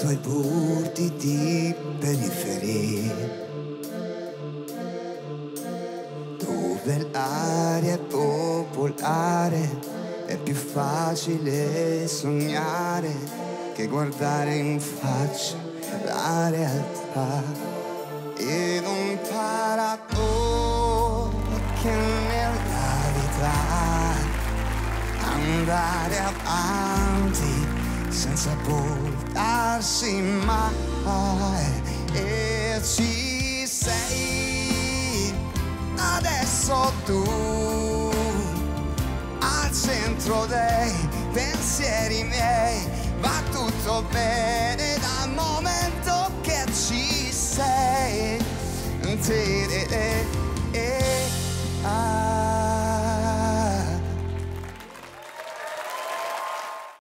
suoi bordi di periferia, dove l'aria è popolare, è più facile sognare che guardare in faccia la realtà. Ed un paradosso che nella vita andare avanti senza voltarsi mai. E ci sei adesso tu, al centro dei pensieri miei. Va tutto bene dal momento che ci sei.